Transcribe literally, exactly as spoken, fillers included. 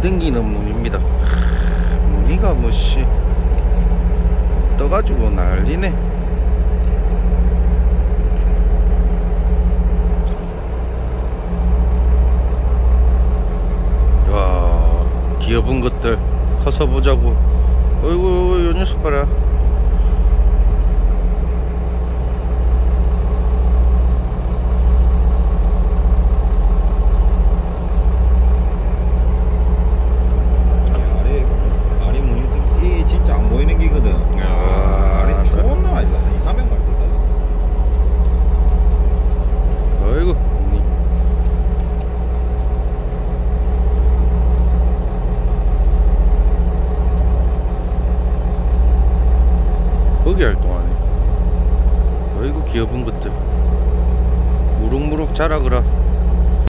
댕기는 무늬입니다. 무늬가 뭐씨 떠가지고 난리네. 와, 귀여운 것들 커서 보자고. 어이구, 요 녀석 봐라. 거기 활동하네. 어이구 귀여운 것들 무럭무럭 자라거라.